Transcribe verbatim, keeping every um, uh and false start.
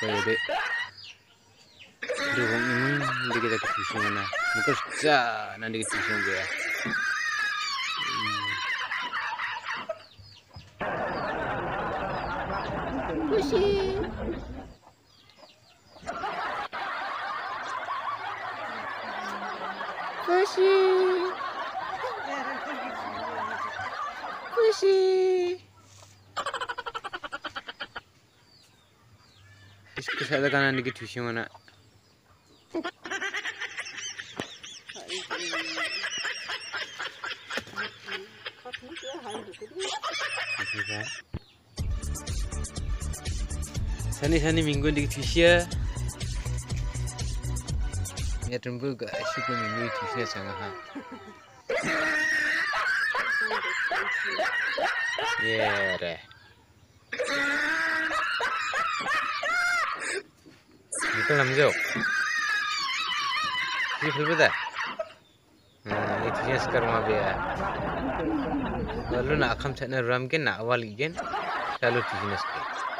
ya deh. Dukung ini dikit dikit tusi mana. Bukan saja nanti dikit tusi juga. Tusi. Tusi. Tusi. इसके साथ खाना निकल चुकी हूँ ना सनी सनी मिंगो निकल चुकी है ये तुमको ऐसी कोई मिंगो चुकी है संग हाँ ये रे Betul Menggo. Ini full betul. Nah, itu jenis sekarang apa ya? Kalau nak akam cakap ram kan nak awal igen, kalau tu jenis ke.